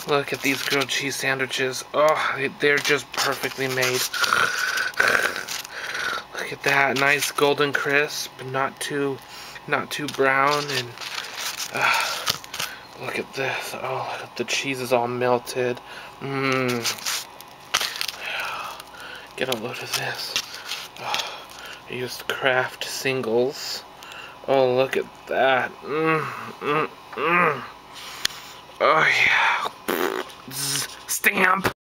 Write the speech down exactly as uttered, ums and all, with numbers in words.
Look at these grilled cheese sandwiches. Oh, they're just perfectly made. Look at that, nice golden crisp, not too, not too brown, and uh, look at this. Oh, the cheese is all melted. Mmm. Get a load of this. Oh, I used Kraft singles. Oh, look at that. Mmm, mmm, mmm. Oh yeah. Stamp.